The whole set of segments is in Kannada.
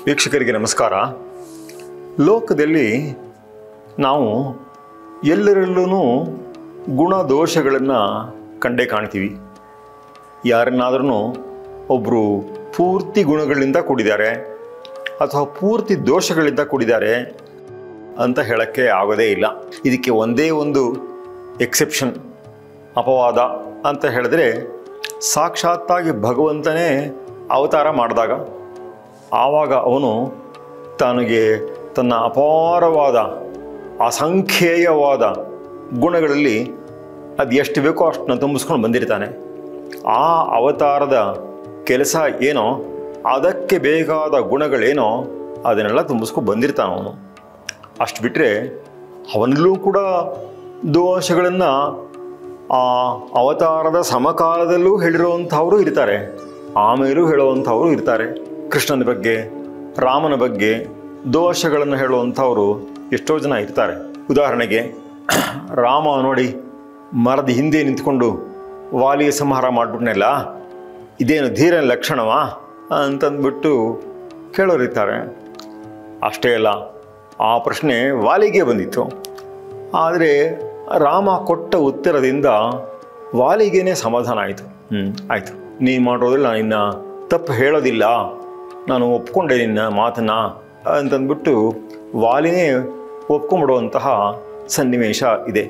ವೀಕ್ಷಕರಿಗೆ ನಮಸ್ಕಾರ. ಲೋಕದಲ್ಲಿ ನಾವು ಎಲ್ಲರಲ್ಲೂ ಗುಣದೋಷಗಳನ್ನು ಕಂಡೇ ಕಾಣ್ತೀವಿ. ಯಾರನ್ನಾದ್ರೂ ಒಬ್ಬರು ಪೂರ್ತಿ ಗುಣಗಳಿಂದ ಕೂಡಿದ್ದಾರೆ ಅಥವಾ ಪೂರ್ತಿ ದೋಷಗಳಿಂದ ಕೂಡಿದ್ದಾರೆ ಅಂತ ಹೇಳೋಕ್ಕೆ ಆಗೋದೇ ಇಲ್ಲ. ಇದಕ್ಕೆ ಒಂದೇ ಒಂದು ಎಕ್ಸೆಪ್ಷನ್, ಅಪವಾದ ಅಂತ ಹೇಳಿದ್ರೆ, ಸಾಕ್ಷಾತ್ತಾಗಿ ಭಗವಂತನೇ ಅವತಾರ ಮಾಡಿದಾಗ ಆವಾಗ ಅವನು ತನಗೆ ತನ್ನ ಅಪಾರವಾದ ಅಸಂಖ್ಯೇಯವಾದ ಗುಣಗಳಲ್ಲಿ ಅದು ಎಷ್ಟು ಬೇಕೋ ಅಷ್ಟನ್ನ ತುಂಬಿಸ್ಕೊಂಡು ಬಂದಿರ್ತಾನೆ. ಆ ಅವತಾರದ ಕೆಲಸ ಏನೋ, ಅದಕ್ಕೆ ಬೇಕಾದ ಗುಣಗಳೇನೋ ಅದನ್ನೆಲ್ಲ ತುಂಬಿಸ್ಕೊಂಡು ಬಂದಿರ್ತಾನೆ ಅವನು. ಅಷ್ಟು ಬಿಟ್ಟರೆ ಅವನಲ್ಲೂ ಕೂಡ ದೋಷಗಳನ್ನು ಆ ಅವತಾರದ ಸಮಕಾಲದಲ್ಲೂ ಹೇಳಿರುವಂಥವರು ಇರ್ತಾರೆ, ಆಮೇಲೂ ಹೇಳುವಂಥವರು ಇರ್ತಾರೆ. ಕೃಷ್ಣನ ಬಗ್ಗೆ, ರಾಮನ ಬಗ್ಗೆ ದೋಷಗಳನ್ನು ಹೇಳುವಂಥವರು ಎಷ್ಟೋ ಜನ ಇರ್ತಾರೆ. ಉದಾಹರಣೆಗೆ, ರಾಮ ನೋಡಿ ಮರದ ಹಿಂದೆ ನಿಂತ್ಕೊಂಡು ವಾಲಿಯ ಸಂಹಾರ ಮಾಡಿಬಿಟ್ನೆಲ್ಲ, ಇದೇನು ಧೀರನ ಲಕ್ಷಣವಾ ಅಂತಂದ್ಬಿಟ್ಟು ಕೇಳೋರಿರ್ತಾರೆ. ಅಷ್ಟೇ ಅಲ್ಲ, ಆ ಪ್ರಶ್ನೆ ವಾಲಿಗೆ ಬಂದಿತ್ತು. ಆದರೆ ರಾಮ ಕೊಟ್ಟ ಉತ್ತರದಿಂದ ವಾಲಿಗೇನೆ ಸಮಾಧಾನ ಆಯಿತು. ಆಯಿತು, ನೀನು ಮಾಡೋದ್ರಲ್ಲಿ ನಾನು ಇನ್ನು ತಪ್ಪು ಹೇಳೋದಿಲ್ಲ, ನಾನು ಒಪ್ಕೊಂಡೆ ನಿನ್ನ ಮಾತನ್ನು ಅಂತಂದ್ಬಿಟ್ಟು ವಾಲಿನೇ ಒಪ್ಕೊಂಡ್ಬಿಡುವಂತಹ ಸನ್ನಿವೇಶ ಇದೆ.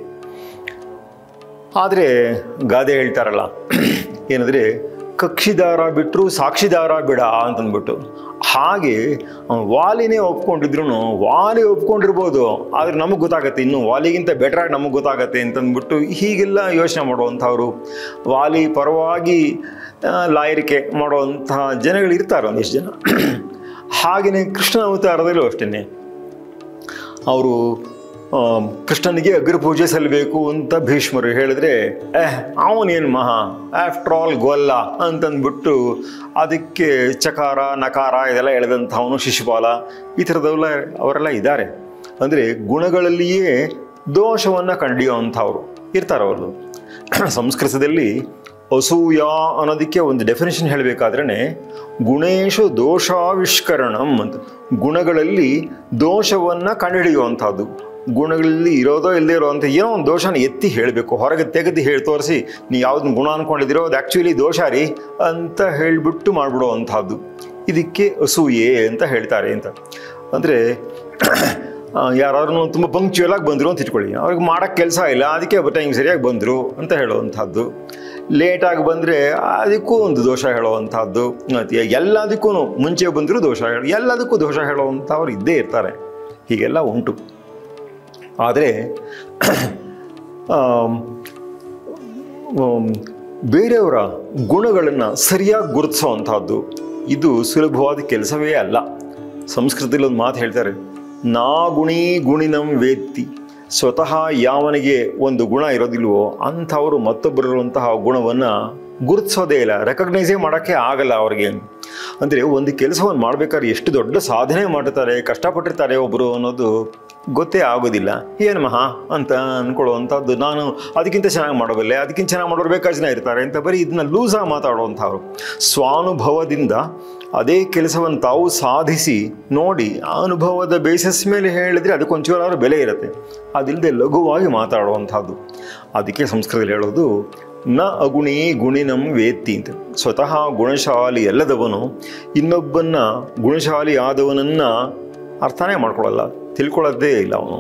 ಆದರೆ ಗಾದೆ ಹೇಳ್ತಾರಲ್ಲ, ಏನಂದರೆ ಕಕ್ಷಿದಾರ ಬಿಟ್ಟರು ಸಾಕ್ಷಿದಾರ ಬಿಡ ಅಂತಂದ್ಬಿಟ್ಟು, ಹಾಗೆ ವಾಲಿನೇ ಒಪ್ಕೊಂಡಿದ್ರು ವಾಲಿ ಒಪ್ಕೊಂಡಿರ್ಬೋದು, ಆದರೆ ನಮಗೆ ಗೊತ್ತಾಗತ್ತೆ, ಇನ್ನು ವಾಲಿಗಿಂತ ಬೆಟ್ರಾಗಿ ನಮಗೆ ಗೊತ್ತಾಗತ್ತೆ ಅಂತಂದ್ಬಿಟ್ಟು ಹೀಗೆಲ್ಲ ಯೋಚನೆ ಮಾಡುವಂಥವ್ರು, ವಾಲಿ ಪರವಾಗಿ ಲಾಯರಿಕೆ ಮಾಡುವಂತಹ ಜನಗಳು ಇರ್ತಾರೆ ಒಂದಿಷ್ಟು ಜನ. ಹಾಗೆಯೇ ಕೃಷ್ಣನ ಅವತಾರದಲ್ಲೂ ಅಷ್ಟೇ, ಅವರು ಕೃಷ್ಣನಿಗೆ ಅಗ್ರಪೂಜೆ ಸಲ್ಲಬೇಕು ಅಂತ ಭೀಷ್ಮರು ಹೇಳಿದ್ರೆ, ಅವನೇನು ಮಹಾ, ಆಫ್ಟರ್ ಆಲ್ ಗೊಲ್ಲ ಅಂತಂದ್ಬಿಟ್ಟು ಅದಕ್ಕೆ ಚಕಾರ ನಕಾರ ಇದೆಲ್ಲ ಎಳೆದಂಥವನು ಶಿಶುಪಾಲ, ಈ ಥರದವೆಲ್ಲ ಅವರೆಲ್ಲ ಇದ್ದಾರೆ. ಅಂದರೆ ಗುಣಗಳಲ್ಲಿಯೇ ದೋಷವನ್ನು ಕಂಡಿಯುವಂಥವ್ರು ಇರ್ತಾರೆ ಅವರು. ಸಂಸ್ಕೃತದಲ್ಲಿ ಅಸೂಯ ಅನ್ನೋದಕ್ಕೆ ಒಂದು ಡೆಫಿನೇಷನ್ ಹೇಳಬೇಕಾದ್ರೇ ಗುಣೇಶು ದೋಷಾವಿಷ್ಕರಣಂ ಅಂತ. ಗುಣಗಳಲ್ಲಿ ದೋಷವನ್ನು ಕಂಡುಹಿಡಿಯುವಂಥದ್ದು, ಗುಣಗಳಲ್ಲಿ ಇರೋದೋ ಇಲ್ಲದೇ ಇರೋವಂಥ ಏನೋ ಒಂದು ದೋಷನ ಎತ್ತಿ ಹೇಳಬೇಕು, ಹೊರಗೆ ತೆಗೆದು ಹೇಳಿ ತೋರಿಸಿ, ನೀವು ಯಾವುದನ್ನು ಗುಣ ಅಂದ್ಕೊಂಡಿದ್ದೀರೋ ಅದು ಆ್ಯಕ್ಚುಲಿ ದೋಷ ರೀ ಅಂತ ಹೇಳಿಬಿಟ್ಟು ಮಾಡಿಬಿಡುವಂಥದ್ದು. ಇದಕ್ಕೆ ಅಸೂಯೆ ಅಂತ ಹೇಳ್ತಾರೆ ಅಂತ. ಅಂದರೆ ಯಾರಾದ್ರೂ ತುಂಬ ಪಂಕ್ಚುಯಲಾಗಿ ಬಂದರು ಅಂತ ಇಟ್ಕೊಳ್ಳಿ, ಅವ್ರಿಗೆ ಮಾಡೋಕ್ಕೆ ಕೆಲಸ ಇಲ್ಲ, ಅದಕ್ಕೆ ಟೈಮ್ ಸರಿಯಾಗಿ ಬಂದರು ಅಂತ ಹೇಳುವಂಥದ್ದು. ಲೇಟಾಗಿ ಬಂದರೆ ಅದಕ್ಕೂ ಒಂದು ದೋಷ ಹೇಳುವಂಥದ್ದು. ಎಲ್ಲದಕ್ಕೂ ಮುಂಚೆ ಬಂದರೂ ದೋಷ ಎಲ್ಲದಕ್ಕೂ ದೋಷ ಹೇಳುವಂಥವ್ರು ಇದ್ದೇ ಇರ್ತಾರೆ. ಹೀಗೆಲ್ಲ ಉಂಟು. ಆದರೆ ಬೇರೆಯವರ ಗುಣಗಳನ್ನು ಸರಿಯಾಗಿ ಗುರುತಿಸೋವಂಥದ್ದು ಇದು ಸುಲಭವಾದ ಕೆಲಸವೇ ಅಲ್ಲ. ಸಂಸ್ಕೃತದಲ್ಲಿ ಒಂದು ಮಾತು ಹೇಳ್ತಾರೆ, ನಾ ಗುಣಿ ಗುಣಿನಂ ವೇತ್ತಿ. ಸ್ವತಃ ಯಾವನಿಗೆ ಒಂದು ಗುಣ ಇರೋದಿಲ್ವೋ ಅಂಥವರು ಮತ್ತೊಬ್ಬರಿರುವಂತಹ ಗುಣವನ್ನು ಗುರುತಿಸೋದೇ ಇಲ್ಲ, ರೆಕಗ್ನೈಸೇ ಮಾಡೋಕ್ಕೆ ಆಗಲ್ಲ ಅವ್ರಿಗೆ. ಅಂದರೆ ಒಂದು ಕೆಲಸವನ್ನು ಮಾಡಬೇಕಾದ್ರೆ ಎಷ್ಟು ದೊಡ್ಡ ಸಾಧನೆ ಮಾಡಿರ್ತಾರೆ, ಕಷ್ಟಪಟ್ಟಿರ್ತಾರೆ ಒಬ್ಬರು ಅನ್ನೋದು ಗೊತ್ತೇ ಆಗೋದಿಲ್ಲ. ಏನು ಮಹಾ ಅಂತ ಅಂದ್ಕೊಳ್ಳುವಂಥದ್ದು, ನಾನು ಅದಕ್ಕಿಂತ ಚೆನ್ನಾಗಿ ಮಾಡೋಬಲ್ಲೆ, ಅದಕ್ಕಿಂತ ಚೆನ್ನಾಗಿ ಮಾಡೋರು ಬೇಕಾದ ಜನ ಇರ್ತಾರೆ ಅಂತ ಬರೀ ಇದನ್ನ ಲೂಸಾಗಿ ಮಾತಾಡುವಂಥವ್ರು. ಸ್ವಾನುಭವದಿಂದ ಅದೇ ಕೆಲಸವನ್ನು ತಾವು ಸಾಧಿಸಿ ನೋಡಿ ಆ ಅನುಭವದ ಬೇಸಿಸ್ ಮೇಲೆ ಹೇಳಿದರೆ ಅದಕ್ಕೊಂಚೂರಾದ್ರೂ ಬೆಲೆ ಇರುತ್ತೆ. ಅದಿಲ್ಲದೆ ಲಘುವಾಗಿ ಮಾತಾಡುವಂಥದ್ದು. ಅದಕ್ಕೆ ಸಂಸ್ಕೃತದಲ್ಲಿ ಹೇಳೋದು ನ ಅಗುಣಿ ಗುಣಿನಂ ವೇತ್ತಿ ಅಂತ. ಸ್ವತಃ ಗುಣಶಾಲಿ ಅಲ್ಲದವನು ಇನ್ನೊಬ್ಬನ ಗುಣಶಾಲಿ ಆದವನನ್ನು ಅರ್ಥನೇ ಮಾಡ್ಕೊಳ್ಳಲ್ಲ, ತಿಳ್ಕೊಳ್ಳೋದೇ ಇಲ್ಲ ಅವನು.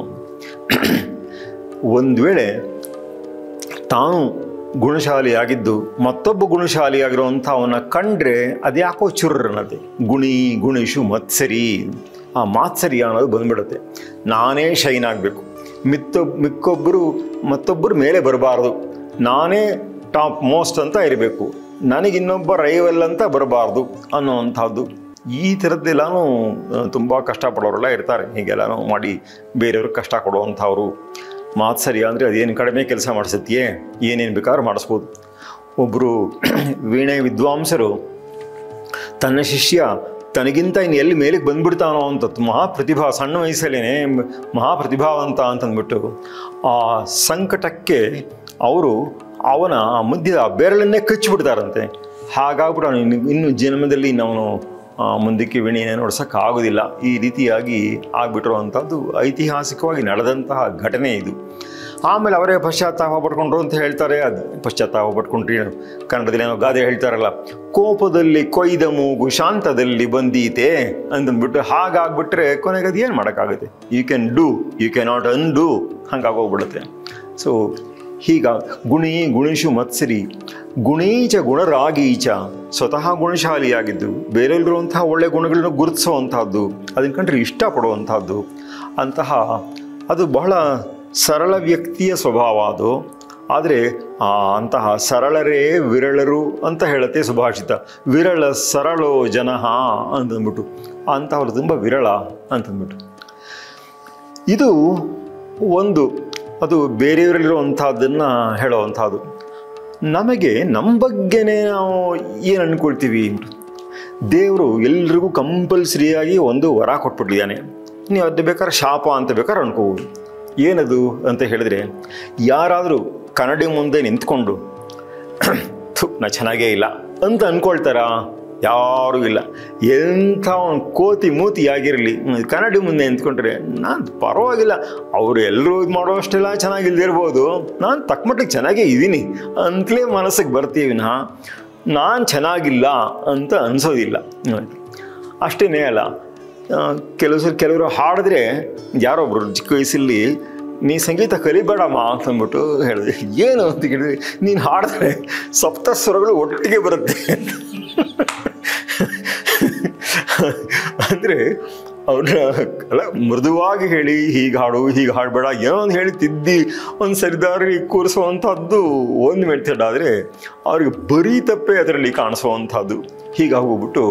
ಒಂದು ವೇಳೆ ತಾನು ಗುಣಶಾಲಿಯಾಗಿದ್ದು ಮತ್ತೊಬ್ಬ ಗುಣಶಾಲಿಯಾಗಿರುವಂಥ ಅವನ್ನ ಕಂಡ್ರೆ ಅದ್ಯಾಕೋ ಚುರ್ರನ್ನತ್ತೆ. ಗುಣಿ ಗುಣಿಷು ಮತ್ಸರಿ, ಆ ಮಾತ್ಸರ್ಯ ಅನ್ನೋದು ಬಂದ್ಬಿಡುತ್ತೆ. ನಾನೇ ಶೈನ್ ಆಗಬೇಕು, ಮತ್ತೊಬ್ಬರು ಮೇಲೆ ಬರಬಾರ್ದು, ನಾನೇ ಟಾಪ್ ಮೋಸ್ಟ್ ಅಂತ ಇರಬೇಕು, ನನಗಿನ್ನೊಬ್ಬ ರೈವಲ್ ಅಂತ ಬರಬಾರ್ದು ಅನ್ನೋವಂಥದ್ದು. ಈ ಥರದ್ದೆಲ್ಲನೂ ತುಂಬ ಕಷ್ಟಪಡೋರೆಲ್ಲ ಇರ್ತಾರೆ. ಹೀಗೆಲ್ಲನೂ ಮಾಡಿ ಬೇರೆಯವ್ರಿಗೆ ಕಷ್ಟ ಕೊಡುವಂಥವ್ರು. ಮಾತ್ಸರ್ಯ ಅಂದರೆ ಅದೇನು ಕಡಿಮೆ ಕೆಲಸ ಮಾಡಿಸುತ್ತೆಯೇ, ಏನೇನು ಬೇಕಾದ್ರೂ ಮಾಡಿಸ್ಬೋದು. ಒಬ್ಬರು ವೀಣೆ ವಿದ್ವಾಂಸರು ತನ್ನ ಶಿಷ್ಯ ತನಗಿಂತ ಇನ್ನು ಎಲ್ಲಿ ಮೇಲಕ್ಕೆ ಬಂದುಬಿಡ್ತಾನೋ ಅಂತ, ಮಹಾಪ್ರತಿಭಾ, ಸಣ್ಣ ವಯಸ್ಸಲ್ಲೇ ಮಹಾಪ್ರತಿಭಾವಂತ ಅಂತಂದ್ಬಿಟ್ಟು ಆ ಸಂಕಟಕ್ಕೆ ಅವರು ಅವನ ಮಧ್ಯದ ಬೆರಳನ್ನೇ ಕಚ್ಚಿಬಿಡ್ತಾರಂತೆ. ಹಾಗಾಗ್ಬಿಟ್ಟು ಇನ್ನು ಜನ್ಮದಲ್ಲಿ ಅವನು ಮುಂದಕ್ಕೆ ವಿಣೆಯನ್ನು ನೋಡ್ಸೋಕ್ಕಾಗೋದಿಲ್ಲ. ಈ ರೀತಿಯಾಗಿ ಆಗಿಬಿಟ್ಟಿರುವಂಥದ್ದು ಐತಿಹಾಸಿಕವಾಗಿ ನಡೆದಂತಹ ಘಟನೆ ಇದು. ಆಮೇಲೆ ಅವರೇ ಪಶ್ಚಾತ್ತಾಪ ಪಡ್ಕೊಂಡ್ರು ಅಂತ ಹೇಳ್ತಾರೆ. ಅದು ಪಶ್ಚಾತ್ತಾಪ ಪಡ್ಕೊಂಡ್ರಿ ಕನ್ನಡದಲ್ಲಿ ಏನೋ ಗಾದೆ ಹೇಳ್ತಾರಲ್ಲ, ಕೋಪದಲ್ಲಿ ಕೊಯ್ದ ಮೂಗು ಶಾಂತದಲ್ಲಿ ಬಂದೀತೆ ಅಂತಂದ್ಬಿಟ್ಟು. ಹಾಗಾಗ್ಬಿಟ್ರೆ ಕೊನೆಗೆ ಅದು ಏನು ಮಾಡೋಕ್ಕಾಗುತ್ತೆ? You can do, you can not undo, ಹಂಗಾಗೋಗ್ಬಿಡುತ್ತೆ. ಸೊ ಹೀಗ ಗುಣಿಷು ಮತ್ಸರಿ ಗುಣೀಚ ಗುಣರಾಗೀಚ, ಸ್ವತಃ ಗುಣಶಾಲಿಯಾಗಿದ್ದು ಬೇರೆಯಲ್ಲಿರುವಂತಹ ಒಳ್ಳೆಯ ಗುಣಗಳನ್ನು ಗುರುತಿಸುವಂತಹದ್ದು, ಅದನ್ನ ಕಂಡ್ರೆ ಇಷ್ಟಪಡುವಂಥದ್ದು ಅದು ಬಹಳ ಸರಳ ವ್ಯಕ್ತಿಯ ಸ್ವಭಾವ ಅದು. ಆದರೆ ಅಂತಹ ಸರಳರೇ ವಿರಳರು ಅಂತ ಹೇಳುತ್ತೆ ಸುಭಾಷಿತ. ವಿರಳ ಸರಳೋ ಜನಃ ಅಂತಂದ್ಬಿಟ್ಟು, ಅಂತಹವ್ರು ತುಂಬ ವಿರಳ ಅಂತಂದ್ಬಿಟ್ಟು. ಇದು ಒಂದು, ಅದು ಬೇರೆಯವರಲ್ಲಿರುವಂಥದ್ದನ್ನು ಹೇಳುವಂಥದ್ದು. ನಮಗೆ ನಮ್ಮ ಬಗ್ಗೆನೇ ನಾವು ಏನು ಅಂದ್ಕೊಳ್ತೀವಿ? ದೇವರು ಎಲ್ರಿಗೂ ಕಂಪಲ್ಸರಿಯಾಗಿ ಒಂದು ವರ ಕೊಟ್ಬಿಟ್ಟಿದ್ದಾನೆ. ನೀವು ಅದು ಬೇಕಾದ್ರೆ ಶಾಪ ಅಂತ ಬೇಕಾದ್ರೆ ಅನ್ಕೋಬೋದು. ಏನದು ಅಂತ ಹೇಳಿದ್ರೆ, ಯಾರಾದರೂ ಕನ್ನಡಿ ಮುಂದೆ ನಿಂತ್ಕೊಂಡು ನಾ ಚೆನ್ನಾಗೇ ಇಲ್ಲ ಅಂತ ಅಂದ್ಕೊಳ್ತಾರಾ? ಯಾರೂ ಇಲ್ಲ. ಎಂಥ ಒಂದು ಕೋತಿ ಮೂತಿ ಆಗಿರಲಿ, ಕನ್ನಡಿ ಮುಂದೆ ನಿಂತ್ಕೊಂಡ್ರೆ ನಾನು ಪರವಾಗಿಲ್ಲ, ಅವರು ಎಲ್ಲರೂ ಇದು ಮಾಡೋ ಅಷ್ಟೆಲ್ಲ ಚೆನ್ನಾಗಿಲ್ದಿರ್ಬೋದು, ನಾನು ತಕ್ಕಮಟ್ಟಿಗೆ ಚೆನ್ನಾಗೇ ಇದ್ದೀನಿ ಅಂತಲೇ ಮನಸ್ಸಿಗೆ ಬರ್ತೀವಿ. ನಾನು ಚೆನ್ನಾಗಿಲ್ಲ ಅಂತ ಅನಿಸೋದಿಲ್ಲ. ಅಷ್ಟೇ ಅಲ್ಲ, ಕೆಲವರು ಹಾಡಿದ್ರೆ ಯಾರೊಬ್ರು ಚಿಕ್ಕ ವಯಸ್ಸಲ್ಲಿ ನೀ ಸಂಗೀತ ಕಲಿಬೇಡಮ್ಮ ಅಂತಂದ್ಬಿಟ್ಟು ಹೇಳಿದೆ. ಏನು ಅಂತ ಕೇಳಿದ್ರೆ, ನೀನು ಹಾಡಿದ್ರೆ ಸಪ್ತಸ್ವರಗಳು ಒಟ್ಟಿಗೆ ಬರುತ್ತೆ ಅಂದರೆ ಅವ್ರನ್ನ ಅಲ್ಲ ಮೃದುವಾಗಿ ಹೇಳಿ ಹೀಗೆ ಹಾಡು ಹೀಗೆ ಹಾಡಬೇಡ ಏನೋ ಒಂದು ಹೇಳಿ ತಿದ್ದಿ ಒಂದು ಸರಿದಾರಿ ಕೂರಿಸುವಂಥದ್ದು ಒಂದು ಮೆಥಡ್. ಆದರೆ ಅವ್ರಿಗೆ ಬರೀ ತಪ್ಪೇ ಅದರಲ್ಲಿ ಕಾಣಿಸುವಂಥದ್ದು. ಹೀಗಾಗೋಗ್ಬಿಟ್ಟು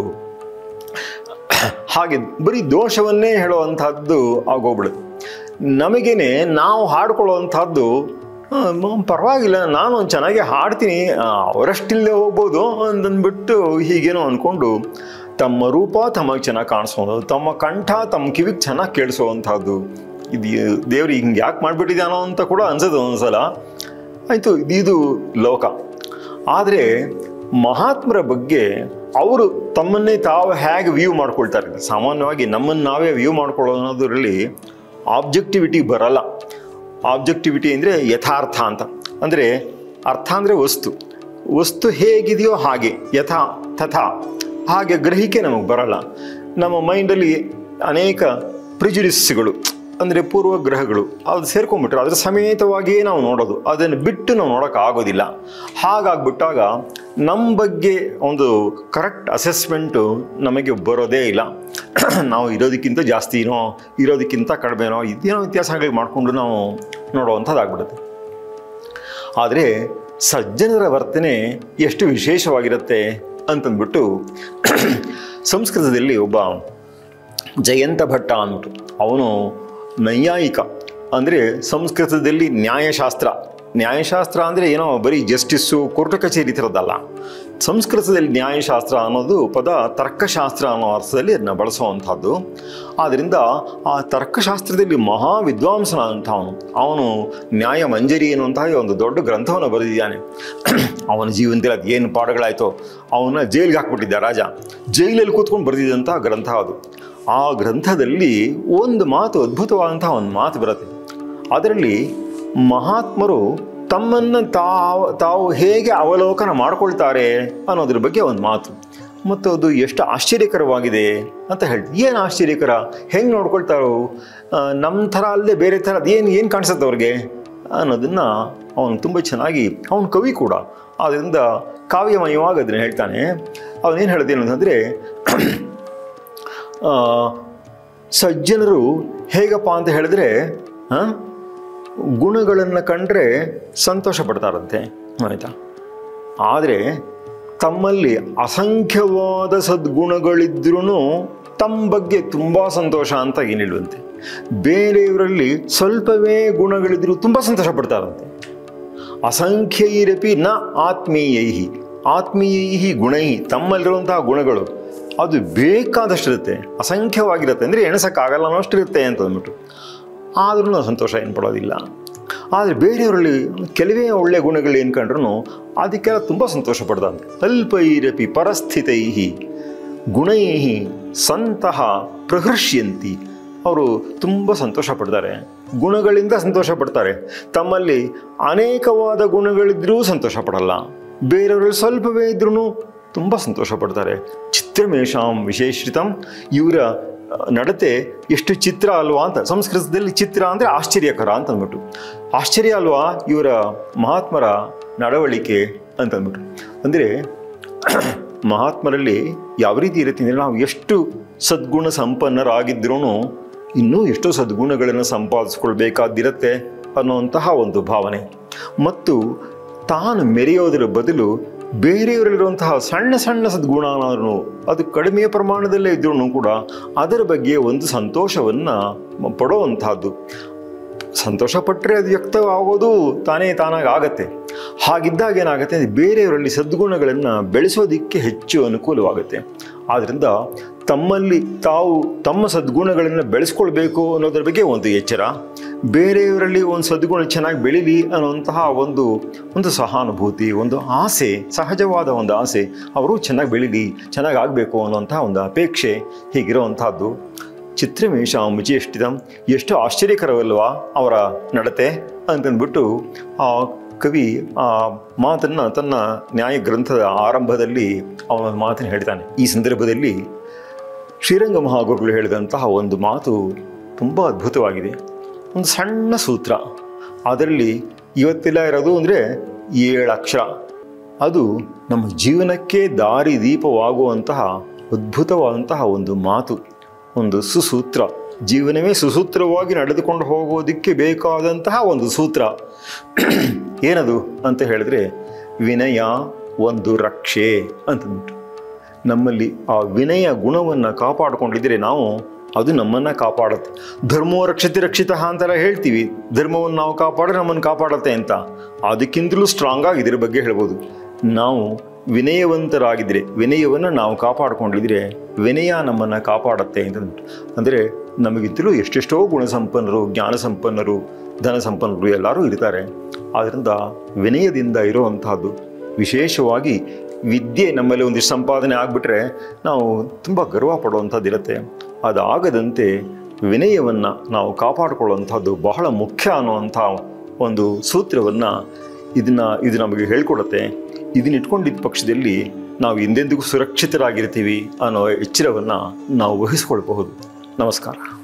ಹಾಗೆ ಬರೀ ದೋಷವನ್ನೇ ಹೇಳುವಂಥದ್ದು ಆಗೋಗ್ಬಿಡುತ್ತೆ. ನಮಗೇನೆ ನಾವು ಹಾಡ್ಕೊಳ್ಳುವಂಥದ್ದು ಪರವಾಗಿಲ್ಲ, ನಾನು ಚೆನ್ನಾಗಿ ಹಾಡ್ತೀನಿ, ಅವರಷ್ಟಿಲ್ಲದೆ ಹೋಗ್ಬೋದು ಅಂತಂದ್ಬಿಟ್ಟು ಹೀಗೇನೋ ಅಂದ್ಕೊಂಡು ತಮ್ಮ ರೂಪ ತಮಗೆ ಚೆನ್ನಾಗಿ ಕಾಣಿಸೋದು, ತಮ್ಮ ಕಂಠ ತಮ್ಮ ಕಿವಿಗೆ ಚೆನ್ನಾಗಿ ಕೇಳಿಸೋವಂಥದ್ದು. ಇದು ದೇವ್ರಿಗೆ ಹಿಂಗೆ ಯಾಕೆ ಮಾಡಿಬಿಟ್ಟಿದ್ದಾನೋ ಅಂತ ಕೂಡ ಅನ್ಸೋದು ಒಂದ್ಸಲ. ಆಯಿತು, ಇದು ಲೋಕ. ಆದರೆ ಮಹಾತ್ಮರ ಬಗ್ಗೆ ಅವರು ತಮ್ಮನ್ನೇ ತಾವು ಹೇಗೆ ವ್ಯೂ ಮಾಡ್ಕೊಳ್ತಾರೆ. ಸಾಮಾನ್ಯವಾಗಿ ನಮ್ಮನ್ನು ನಾವೇ ವ್ಯೂ ಮಾಡ್ಕೊಳ್ಳೋದ್ರಲ್ಲಿ ಆಬ್ಜೆಕ್ಟಿವಿಟಿ ಬರಲ್ಲ. ಆಬ್ಜೆಕ್ಟಿವಿಟಿ ಅಂದರೆ ಯಥಾರ್ಥ ಅಂತ. ಅಂದರೆ ಅರ್ಥ ಅಂದರೆ ವಸ್ತು ಹೇಗಿದೆಯೋ ಹಾಗೆ, ಯಥಾ ತಥಾ ಹಾಗೆ ಗ್ರಹಿಕೆ ನಮಗೆ ಬರಲ್ಲ. ನಮ್ಮ ಮೈಂಡಲ್ಲಿ ಅನೇಕ ಪ್ರಿಜುಡಿಸ್ಗಳು ಅಂದರೆ ಪೂರ್ವಗ್ರಹಗಳು ಅದು ಸೇರ್ಕೊಂಡ್ಬಿಟ್ರೆ ಅದರ ಸಮೇತವಾಗಿಯೇ ನಾವು ನೋಡೋದು, ಅದನ್ನು ಬಿಟ್ಟು ನಾವು ನೋಡೋಕ್ಕಾಗೋದಿಲ್ಲ. ಹಾಗಾಗ್ಬಿಟ್ಟಾಗ ನಮ್ಮ ಬಗ್ಗೆ ಒಂದು ಕರೆಕ್ಟ್ ಅಸೆಸ್ಮೆಂಟು ನಮಗೆ ಬರೋದೇ ಇಲ್ಲ. ನಾವು ಇರೋದಕ್ಕಿಂತ ಜಾಸ್ತಿನೋ ಇರೋದಕ್ಕಿಂತ ಕಡಿಮೆನೋ ಇದೇನೋ ವ್ಯತ್ಯಾಸಗಳು ಮಾಡಿಕೊಂಡು ನಾವು ನೋಡುವಂಥದ್ದಾಗ್ಬಿಡುತ್ತೆ. ಆದರೆ ಸಜ್ಜನರ ವರ್ತನೆ ಎಷ್ಟು ವಿಶೇಷವಾಗಿರುತ್ತೆ ಅಂತಂದ್ಬಿಟ್ಟು ಸಂಸ್ಕೃತದಲ್ಲಿ ಒಬ್ಬ ಜಯಂತ ಭಟ್ಟ ಅಂದ್ಬಿಟ್ಟು, ಅವನು ನೈಯಾಯಿಕ. ಅಂದರೆ ಸಂಸ್ಕೃತದಲ್ಲಿ ನ್ಯಾಯಶಾಸ್ತ್ರ ಅಂದರೆ ಏನೋ ಬರೀ ಜಸ್ಟಿಸ್ಸು ಕೋರ್ಟ್ ಕಚೇರಿ ಥರದ್ದಲ್ಲ. ಸಂಸ್ಕೃತದಲ್ಲಿ ನ್ಯಾಯಶಾಸ್ತ್ರ ಅನ್ನೋದು ಪದ ತರ್ಕಶಾಸ್ತ್ರ ಅನ್ನೋ ಅರ್ಥದಲ್ಲಿ ಅದನ್ನು ಬಳಸುವಂಥದ್ದು. ಆದ್ದರಿಂದ ಆ ತರ್ಕಶಾಸ್ತ್ರದಲ್ಲಿ ಮಹಾ ವಿದ್ವಾಂಸನಾದಂಥವನು. ಅವನು ನ್ಯಾಯ ಮಂಜರಿ ಎನ್ನುವಂತಹ ಒಂದು ದೊಡ್ಡ ಗ್ರಂಥವನ್ನು ಬರೆದಿದ್ದಾನೆ. ಅವನ ಜೀವನದಲ್ಲಿ ಅದು ಏನು ಪಾಠಗಳಾಯಿತೋ ಅವನ್ನ ಜೈಲಿಗೆ ಹಾಕ್ಬಿಟ್ಟಿದ್ದ ರಾಜ. ಜೈಲಲ್ಲಿ ಕೂತ್ಕೊಂಡು ಬರೆದಿದ್ದಂಥ ಗ್ರಂಥ ಅದು. ಆ ಗ್ರಂಥದಲ್ಲಿ ಒಂದು ಮಾತು, ಅದ್ಭುತವಾದಂತಹ ಒಂದು ಮಾತು ಬರುತ್ತೆ. ಅದರಲ್ಲಿ ಮಹಾತ್ಮರು ತಮ್ಮನ್ನು ತಾವು ಹೇಗೆ ಅವಲೋಕನ ಮಾಡ್ಕೊಳ್ತಾರೆ ಅನ್ನೋದ್ರ ಬಗ್ಗೆ ಒಂದು ಮಾತು. ಮತ್ತು ಅದು ಎಷ್ಟು ಆಶ್ಚರ್ಯಕರವಾಗಿದೆ ಅಂತ ಹೇಳ್ತೀವಿ. ಏನು ಆಶ್ಚರ್ಯಕರ, ಹೆಂಗೆ ನೋಡ್ಕೊಳ್ತಾರೋ, ನಮ್ಮ ಥರ ಅಲ್ಲದೆ ಬೇರೆ ಥರ ಏನು ಕಾಣಿಸುತ್ತೆ ಅವ್ರಿಗೆ ಅನ್ನೋದನ್ನು ಅವನು ತುಂಬ ಚೆನ್ನಾಗಿ, ಅವನು ಕವಿ ಕೂಡ, ಆದ್ದರಿಂದ ಕಾವ್ಯಮಯವಾಗಿ ಅದನ್ನು ಹೇಳ್ತಾನೆ. ಅವನೇನು ಹೇಳಿದೇನು ಅಂತಂದರೆ, ಸಜ್ಜನರು ಹೇಗಪ್ಪ ಅಂತ ಹೇಳಿದ್ರೆ ಗುಣಗಳನ್ನು ಕಂಡ್ರೆ ಸಂತೋಷ ಪಡ್ತಾರಂತೆ, ಆಯಿತಾ. ಆದರೆ ತಮ್ಮಲ್ಲಿ ಅಸಂಖ್ಯವಾದ ಸದ್ಗುಣಗಳಿದ್ರೂ ತಮ್ಮ ಬಗ್ಗೆ ತುಂಬ ಸಂತೋಷ ಅಂತ ಏನಿಲ್ವಂತೆ. ಬೇರೆಯವರಲ್ಲಿ ಸ್ವಲ್ಪವೇ ಗುಣಗಳಿದ್ರೂ ತುಂಬ ಸಂತೋಷ ಪಡ್ತಾರಂತೆ. ಅಸಂಖ್ಯೈರಪಿ ನ ಆತ್ಮೀಯೈ ಗುಣೈ, ತಮ್ಮಲ್ಲಿರುವಂತಹ ಗುಣಗಳು ಅದು ಬೇಕಾದಷ್ಟಿರುತ್ತೆ, ಅಸಂಖ್ಯವಾಗಿರುತ್ತೆ. ಅಂದರೆ ಎಣಸಕ್ಕಾಗಲ್ಲ ಅನ್ನೋಷ್ಟಿರುತ್ತೆ ಅಂತ ಅಂದ್ಬಿಟ್ಟು. ಆದ್ರೂ ನಾವು ಸಂತೋಷ ಏನು ಪಡೋದಿಲ್ಲ. ಆದರೆ ಬೇರೆಯವರಲ್ಲಿ ಕೆಲವೇ ಒಳ್ಳೆಯ ಗುಣಗಳು ಏನು ಕಂಡ್ರೂ ಅದಕ್ಕೆಲ್ಲ ತುಂಬ ಸಂತೋಷ ಪಡ್ದಂತೆ. ಅಲ್ಪೈರಪಿ ಪರಸ್ಥಿತೈ, ಗುಣೈಹಿ ಸಂತಹ ಪ್ರಹರ್ಷ್ಯಂತಿ. ಅವರು ತುಂಬ ಸಂತೋಷ ಪಡ್ತಾರೆ, ಗುಣಗಳಿಂದ ಸಂತೋಷ ಪಡ್ತಾರೆ. ತಮ್ಮಲ್ಲಿ ಅನೇಕವಾದ ಗುಣಗಳಿದ್ರೂ ಸಂತೋಷ ಪಡಲ್ಲ, ಬೇರೆಯವರಲ್ಲಿ ಸ್ವಲ್ಪವೇ ಇದ್ರೂ ತುಂಬ ಸಂತೋಷ ಪಡ್ತಾರೆ. ಚಿತ್ರಮೇಷಾಂ ವಿಶೇಷಿತಂ. ಇವರ ನಡತೆ ಎಷ್ಟು ಚಿತ್ರ ಅಲ್ವಾ ಅಂತ. ಸಂಸ್ಕೃತದಲ್ಲಿ ಚಿತ್ರ ಅಂದರೆ ಆಶ್ಚರ್ಯಕರ ಅಂತ ಅಂದ್ಬಿಟ್ಟು, ಆಶ್ಚರ್ಯ ಅಲ್ವಾ ಇವರ ಮಹಾತ್ಮರ ನಡವಳಿಕೆ ಅಂತ ಅಂದ್ಬಿಟ್ಟು. ಅಂದರೆ ಮಹಾತ್ಮರಲ್ಲಿ ಯಾವ ರೀತಿ ಇರುತ್ತೆ ಅಂದರೆ, ನಾವು ಎಷ್ಟು ಸದ್ಗುಣ ಸಂಪನ್ನರಾಗಿದ್ರೂ ಇನ್ನೂ ಎಷ್ಟೋ ಸದ್ಗುಣಗಳನ್ನು ಸಂಪಾದಿಸ್ಕೊಳ್ಬೇಕಾದಿರುತ್ತೆ ಅನ್ನುವಂತಹ ಒಂದು ಭಾವನೆ. ಮತ್ತು ತಾನು ಮೆರೆಯೋದರ ಬದಲು ಬೇರೆಯವರಲ್ಲಿರುವಂತಹ ಸಣ್ಣ ಸಣ್ಣ ಸದ್ಗುಣನಾದ್ರೂ ಅದು ಕಡಿಮೆ ಪ್ರಮಾಣದಲ್ಲೇ ಇದ್ರೂ ಕೂಡ ಅದರ ಬಗ್ಗೆ ಒಂದು ಸಂತೋಷವನ್ನು ಪಡೋವಂತಹದ್ದು. ಸಂತೋಷ ಪಟ್ಟರೆ ಅದು ವ್ಯಕ್ತವಾಗೋದು ತಾನಾಗಿ ಆಗತ್ತೆ. ಹಾಗಿದ್ದಾಗ ಏನಾಗುತ್ತೆ, ಬೇರೆಯವರಲ್ಲಿ ಸದ್ಗುಣಗಳನ್ನು ಬೆಳೆಸೋದಕ್ಕೆ ಹೆಚ್ಚು ಅನುಕೂಲವಾಗುತ್ತೆ. ಆದ್ದರಿಂದ ತಮ್ಮಲ್ಲಿ ತಾವು ತಮ್ಮ ಸದ್ಗುಣಗಳನ್ನು ಬೆಳೆಸ್ಕೊಳ್ಬೇಕು ಅನ್ನೋದ್ರ ಬಗ್ಗೆ ಒಂದು ಎಚ್ಚರ, ಬೇರೆಯವರಲ್ಲಿ ಒಂದು ಸದ್ಗುಣ ಚೆನ್ನಾಗಿ ಬೆಳೀಲಿ ಅನ್ನುವಂತಹ ಒಂದು ಸಹಾನುಭೂತಿ, ಒಂದು ಆಸೆ, ಸಹಜವಾದ ಒಂದು ಆಸೆ, ಅವರು ಚೆನ್ನಾಗಿ ಬೆಳೀಲಿ, ಚೆನ್ನಾಗಿ ಆಗಬೇಕು ಅನ್ನುವಂತಹ ಒಂದು ಅಪೇಕ್ಷೆ, ಹೀಗಿರುವಂತಹದ್ದು. ಚಿತ್ರಮೇಷಾಂ ವಿಚೇಷ್ಟಿತಂ. ಎಷ್ಟು ಆಶ್ಚರ್ಯಕರವಲ್ವಾ ಅವರ ನಡತೆ ಅಂತಂದ್ಬಿಟ್ಟು ಆ ಕವಿ ಆ ಮಾತನ್ನು ತನ್ನ ನ್ಯಾಯ ಗ್ರಂಥದ ಆರಂಭದಲ್ಲಿ ಅವನ ಮಾತನ್ನು ಹೇಳ್ತಾನೆ. ಈ ಸಂದರ್ಭದಲ್ಲಿ ಶ್ರೀರಂಗ ಮಹಾಗುರುಗಳು ಹೇಳಿದಂತಹ ಒಂದು ಮಾತು ತುಂಬ ಅದ್ಭುತವಾಗಿದೆ. ಒಂದು ಸಣ್ಣ ಸೂತ್ರ, ಅದರಲ್ಲಿ ಇವತ್ತೆಲ್ಲ ಇರೋದು ಅಂದರೆ 7 ಅಕ್ಷರ. ಅದು ನಮ್ಮ ಜೀವನಕ್ಕೆ ದಾರಿ ದೀಪವಾಗುವಂತಹ ಅದ್ಭುತವಾದಂತಹ ಒಂದು ಮಾತು, ಒಂದು ಸುಸೂತ್ರ. ಜೀವನವೇ ಸುಸೂತ್ರವಾಗಿ ನಡೆದುಕೊಂಡು ಹೋಗೋದಕ್ಕೆ ಬೇಕಾದಂತಹ ಒಂದು ಸೂತ್ರ. ಏನದು ಅಂತ ಹೇಳಿದ್ರೆ, ವಿನಯ ಒಂದು ರಕ್ಷೆ ಅಂತಂದ್ಬಿಟ್ಟು. ನಮ್ಮಲ್ಲಿ ಆ ವಿನಯ ಗುಣವನ್ನು ಕಾಪಾಡಿಕೊಂಡಿದ್ರೆ ನಾವು, ಅದು ನಮ್ಮನ್ನು ಕಾಪಾಡುತ್ತೆ. ಧರ್ಮೋ ರಕ್ಷತೆ ರಕ್ಷಿತ ಅಂತೆಲ್ಲ ಹೇಳ್ತೀವಿ, ಧರ್ಮವನ್ನು ನಾವು ಕಾಪಾಡಿದ್ರೆ ನಮ್ಮನ್ನು ಕಾಪಾಡುತ್ತೆ ಅಂತ. ಅದಕ್ಕಿಂತಲೂ ಸ್ಟ್ರಾಂಗಾಗಿ ಇದ್ರ ಬಗ್ಗೆ ಹೇಳ್ಬೋದು. ನಾವು ವಿನಯವಂತರಾಗಿದ್ದರೆ, ವಿನಯವನ್ನು ನಾವು ಕಾಪಾಡಿಕೊಂಡಿದ್ರೆ ವಿನಯ ನಮ್ಮನ್ನು ಕಾಪಾಡುತ್ತೆ ಅಂತಂದ್ಬಿಟ್ಟು. ಅಂದರೆ ನಮಗಿಂತಲೂ ಎಷ್ಟೆಷ್ಟೋ ಗುಣಸಂಪನ್ನರು, ಜ್ಞಾನ ಸಂಪನ್ನರು, ಧನ ಸಂಪನ್ನರು ಎಲ್ಲರೂ ಇರ್ತಾರೆ. ಆದ್ದರಿಂದ ವಿನಯದಿಂದ ಇರುವಂತಹದ್ದು. ವಿಶೇಷವಾಗಿ ವಿದ್ಯೆ ನಮ್ಮಲ್ಲಿ ಒಂದಿಷ್ಟು ಸಂಪಾದನೆ ಆಗಿಬಿಟ್ರೆ ನಾವು ತುಂಬ ಗರ್ವ ಪಡುವಂಥದ್ದಿರುತ್ತೆ. ಅದಾಗದಂತೆ ವಿನಯವನ್ನು ನಾವು ಕಾಪಾಡಿಕೊಳ್ಳುವಂಥದ್ದು ಬಹಳ ಮುಖ್ಯ ಅನ್ನುವಂಥ ಒಂದು ಸೂತ್ರವನ್ನು ಇದು ನಮಗೆ ಹೇಳ್ಕೊಡುತ್ತೆ. ಇದನ್ನಿಟ್ಕೊಂಡಿದ್ದ ಪಕ್ಷದಲ್ಲಿ ನಾವು ಎಂದೆಂದಿಗೂ ಸುರಕ್ಷಿತರಾಗಿರ್ತೀವಿ ಅನ್ನೋ ಎಚ್ಚರವನ್ನು ನಾವು ವಹಿಸ್ಕೊಳ್ಬಹುದು. ನಮಸ್ಕಾರ.